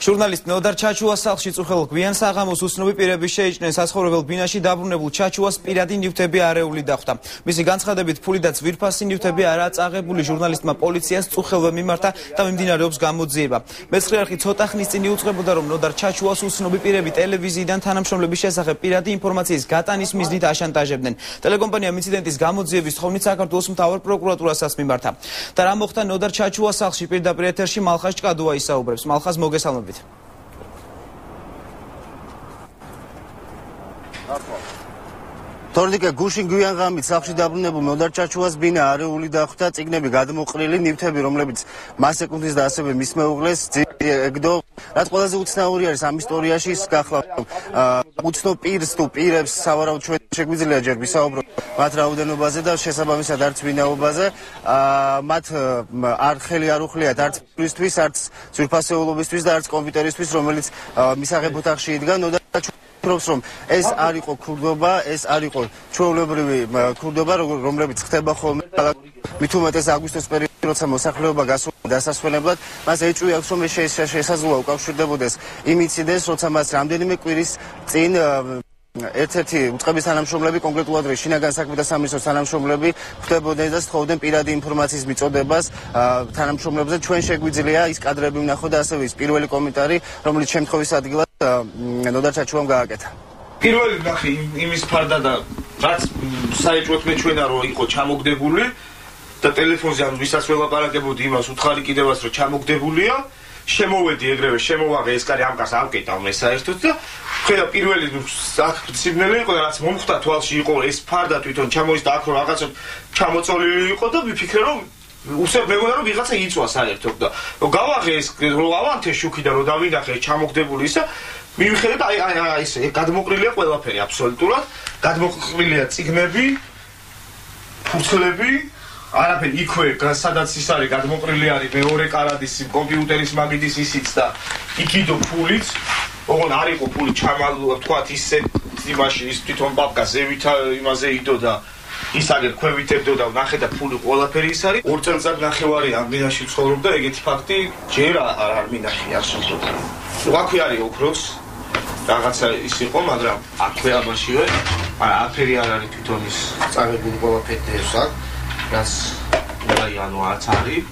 ჟურნალისტ ნოდარ ჩაჩუას სახლში წუხელ გვიან საღამოს უცნობი პირები შეიჭნენ საცხოვრებელ ბინაში დაბრუნებულ ჩაჩუას პირადი ნივთები არეული დახვდა. მისი განცხადებით ფული და ძვირფასი ნივთები არაა წაღებული. ჟურნალისტმა პოლიციას წუხელვე მიმართა და მიმდინარეობს გამოძიება. მეცხრე არხი ცოტა ხნის წინ იუწყებოდა, რომ ნოდარ ჩაჩუას უცნობი პირები ტელევიზიიდან თანამშრომლების შესახებ პირადი ინფორმაციის გატანის მიზნით აშანტაჟებდნენ. ტელეკომპანიამ ინციდენტის გამოძიების თხოვნით საქართველოს მთავარ პროკურატურასაც მიმართა. და რა მოხდა ნოდარ ჩაჩუას სახლში პირდაპირ ეთერში მალხაზ ჭკადუა ისაუბრებს. მალხაზ მოგესალმებით. თორნიკე გუშინ გვიანღამით სახლში დაბრუნებულ ნოდარ ჩაჩუას ბინა არეული დახვდა, წიგნები გადმოყრილი, ნივთები, რომლებიც მას ეკუთვნის და ასევე მის მეუღლეს ეგდო. რაც ყველაზე უცნაური არის ამ ისტორიაში ის გახლავთ, უცნობ პირს თუ პირებს სავარაუდოდ ჩვენ შეგვიძლია ჯერ ვისაუბროთ მათ რაოდენობაზე და შესაბამისად არც ვინაობაზე. მათ არ ხელი არ უხლიათ არც ფულისთვის, არც ძვირფასეულობისთვის და არც კომპიუტერისთვის, რომელიც მისაღებ ოთახში იდგა. რომ ეს არ იყო ქურდობა, ეს არ იყო ჩვეულებრივი ქურდობა, რომლებიც ხდება ხოლმე მით უმეტეს აგვისტოს პერიოდში, როცა მოსახლეობა გასულიყო დასასვენებლად, მას ეჭვი აქვს, რომ ეს შესაძლოა უკავშირდებოდეს იმ ინციდენტს, როცა მას რამდენიმე კვირის წინ ერთ-ერთი უწყების თანამშრომლები, კონკრეტულად შინაგან საქმეთა სამინისტროს თანამშრომლები ხვდებოდნენ და სთხოვდნენ პირადი ინფორმაციის მიწოდებას თანამშრომლებზე. ჩვენ შეგვიძლია ის კადრები ვნახოთ და ასევე ის პირველი კომენტარი, რომელიც შემთხვევის ადგილას ნოდარ ჩაჩუამ გააკეთა. პირველი ნახე იმის ფარდა და რაც საეჭვოდ მეჩვენა, რომ იყო ჩამოგდებული და ტელეფონზე ამ ვისაც ველაპარაკებოდი იმას უთხარი კიდევაც რომ ჩამოგდებულია. შემოვედი ეგრევე შემოვაღე ეს კარი ამკას ავკეტავ მე საერთოდ და ხედა პირველი სიბნელი იყო და რაც მომხვდა თვალში იყო ეს ფარდა თვითონ ჩამოის და აქ რომ რაღაცა ჩამოწოლილი იყო და ვიფიქრე რომ უსებ მეგონა რომ ვიღაცა იწვა საერთოდ და გავაღე ეს რომ ავანთე შუქი და რომ დავინახე ჩამოგდებული ისა მივიხედე და აი ეს გადმოყრილია ყველაფერი აბსოლუტურად გადმოყრილია წიგნები ფურცლები არაფერი იქვე სადაც ის არის გადმოყრილი არის მეორე კარადის კომპიუტერის მაგიდის ისიც და იქიდო ფულიც ოღონ არ იყო ფული ჩამალულა თქვათ ისე იმაში ის თვითონ პაპკა ზევითა იმაზე იდო და ის აგერ ქვევითებდო და ნახე და ფული ყველაფერი ის არის 2 წელიწად ნახევარი ამ მინაში ცხოვრობდა ეგეთი ფაქტი ჯერ არ მინახი არ შემდგოდა აქვე არის ოქროს რაღაცა ის იყო მაგრამ აქვე ამაშივე აფერი არ არის თვითონ ის წაღებული ყველაფერი ეს აქვს რაც ანუ არც არის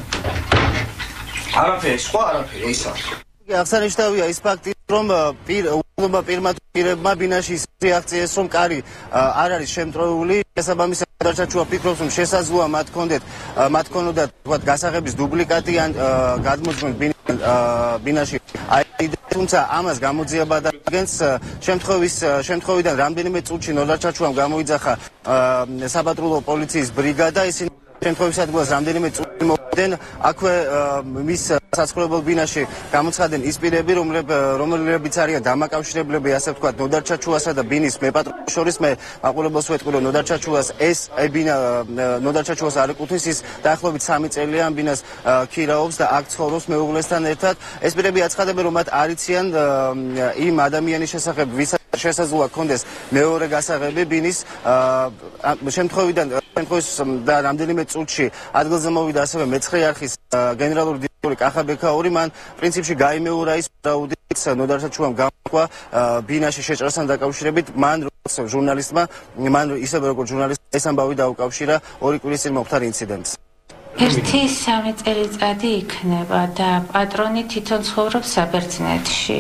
არაფერი სხვა არაფერი ის არის აღსანიშნავია ის ფაქტი რომ პირმა ბინაში ის რეაქციას რომ კარი არ არის შემტრეული შესაბამისად ნოდარ ჩაჩუა ფიქრობს რომ შესაძლოა მათ ქონოდათ თქვათ გასაღების დუპლიკატი ან გადმოწმენ ბინაში თუმცა ამას გამოძიება დაგენს შემთხვევიდან რამდენიმე წუთში ნოდარ ჩაჩუამ გამოიძახა საპატრულო პოლიციის ბრიგადა ისინი შემთხვევის ადგილას რამდენიმე წუთი მოვიდნენ აქვე მის საცხოვრებელ ბინაში გამოცხადდნენ ის პირები რომლებიც არიან დამაკავშირებლები ასე ვთქვათ ნოდარ ჩაჩუასა და ბინის მეპატრონს შორის მე მაყურებელს ვეთქვი რომ ნოდარ ჩაჩუას ეს ბინა ნოდარ ჩაჩუას არ ეკუთვნის ის დაახლოებით 3 წელია ამ ბინას ქირაობს და აქ ცხოვრობს მეუღლესთან ერთად ეს პირები აცხადებენ რომ მათ არ იციან იმ ადამიანის შესახებ ვისაც შესაძლოა კონდეს მეორე გასაღები ბინის შემთხვევიდან და რამდენიმე წუთში ადგილზე მოვიდა ასევე მეცხრე არხის გენერალური დირექტორი კახა ბექაური მან პრინციპში გაიმეორა ის რაუდით ნოდარ ჩაჩუამ გამოყვა ბინაში შეჭრასთან დაკავშირებით მან როგორც ჟურნალისტმა მან ისევე როგორც ჟურნალისტმა ეს ამბავი დაუკავშირა 2 კვირის წინ მომხდარ ინციდენტს 1-3 წელიწადი იქნება და პატრონი თვითონ ცხოვრობს საბერძნეთში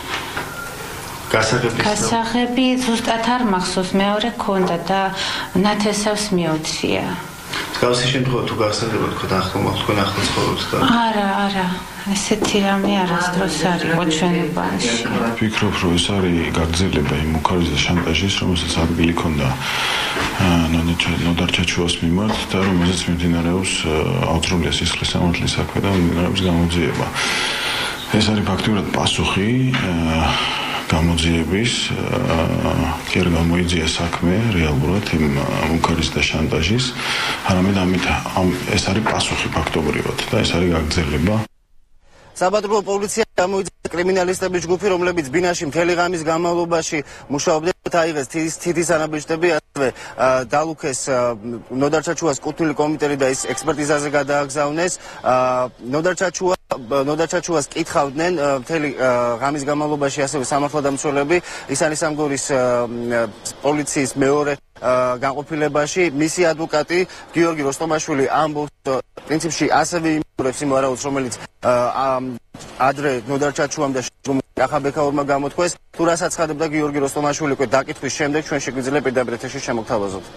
გასაღები ზუსტად არ მახსოვს მეორე ქონდა და ნათესავს მიუცია გავსი შემთხვევა თუ გასაღება თქვა ახლომახ თქვენ ახლო ცხოვრობთ და არა ესეთი რამე არასდროს არ იყო ჩვენებაში ვფიქრობ რომ ეს არის გაგრძელება იმ მუქარის შანტაჟის რომელსაც ადგილი ქონდა ნოდარ ჩაჩუას მიმართ და რომელზეც მიმდინარეობს ავტრულია სისხლის სამართლის საქმე და მიმდინარეობს გამოძიება ეს არის ფაქტურად პასუხი გამოძიების კი არ გამოიძია საქმე რეალურად იმ მუქარის და შანტაჟის არამედ ეს არის პასუხი ფაქტობრივად და ეს არის გაგრძელება საპატრულო პოლიცია გამოიძახა კრიმინალისტების ჯგუფი, რომლებიც ბინაში მთელი ღამის განმავლობაში მუშაობდნენ, აიღეს თითის ანაბეჭდები, ასევე დალუქეს ნოდარ ჩაჩუას კუთვნილი კომიტეტი და ის ექსპერტიზაზე გადააგზავნეს. ნოდარ ჩაჩუას კითხავდნენ მთელი ღამის განმავლობაში ასევე სამართალდამცველები, ისანისამგორის პოლიციის მეორე განყოფილებაში. მისი ადვოკატი გიორგი როსტომაშვილი ამბობს, პრინციპში ასევე იმეორებს იმ ვარაუდს, რომელიც ადრე ნოდარ ჩაჩუამ და კახაბექაურმა გამოთქვეს. თუ რას აცხადებდა გიორგი როსტომაშვილი უკვე დაკითხვის შემდეგ, ჩვენ შეგვიძლია პირდაპირ ეთერში შემოგთავაზოთ.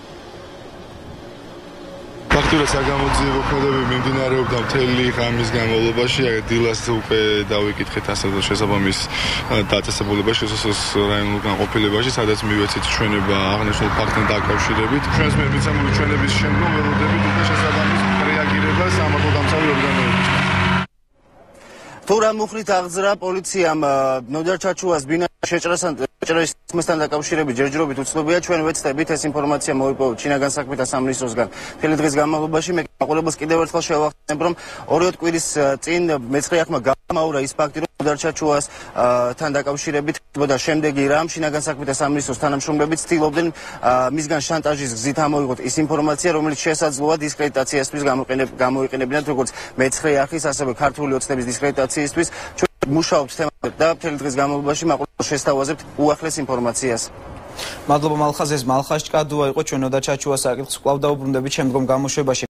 ფაქტურად საგამოძიებო ქმედები მიმდინარეობდა მთელი ღამის განმავლობაში. დილას უკვე დავიკითხეთ ასევე შესაბამის დაწესებულებაში, შესაძლოა რაიონულ განყოფილებაში, სადაც მივეცეთ ჩვენება აღნიშნულ ფაქტთან დაკავშირებით. ჩვენს მიერ მიცემული ჩვენების შემდგომ ველოდებით უკვე შესაბამის რეაგირებას სამართალდამცავი ორგანოებისგან. თუ რა მუხლით აღძრა პოლიციამ ნოდარ ჩაჩუას ბინაში შეჭრასთან დაკავშირებით ჯერჯერობით უცნობია. ჩვენ ვეცდებით ეს ინფორმაცია მოვიპოვოთ ჩინაგან საქმეთა სამინისტროსგან. მთელი დღის განმავლობაში მე მაყურებელს კიდევ ერთხელ შევახსენებ, რომ 2 კვირის წინ მეცხრე ახმა გამაურა ის ფაქტი, რომ ნოდარ ჩაჩუას თან დაკავშირებით ხდებოდა შემდეგი რამ. ჩინაგან საქმეთა სამინისტროს თანამშრომლები ცდილობდნენ მისგან შანტაჟის გზით ამოიღოთ ის ინფორმაცია, რომელიც შესაძლოა დისკრედიტაციისთვის გამოიყენებინათ როგორც მეცხრე ახის, ასევე ქართული ოცნების დისკრედიტაციისთვის. მუშაობთ თემაზე და მთელი დღის განმავლობაში მაყურებელს შესთავაზებთ უახლეს ინფორმაციას. მადლობა მალხაზ, ეს მალხაზ ჭკადუა იყო ჩვენ ნოდარ ჩაჩუას საკითხს კვლავ დაუბრუნდებით შემდგომ გამოშვებაში.